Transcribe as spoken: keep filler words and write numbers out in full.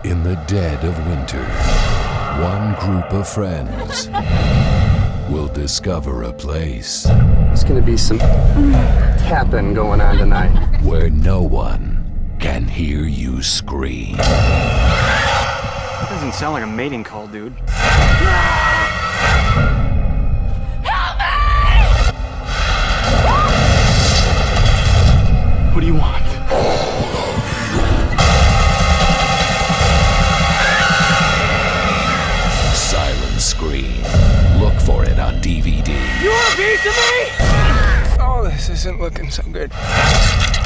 In the dead of winter, one group of friends will discover a place There's gonna be some tapping going on tonight. where no one can hear you scream. That doesn't sound like a mating call, dude. Help me! What do you want? Silent Scream. Look for it on D V D. You want a piece of me? Oh, this isn't looking so good.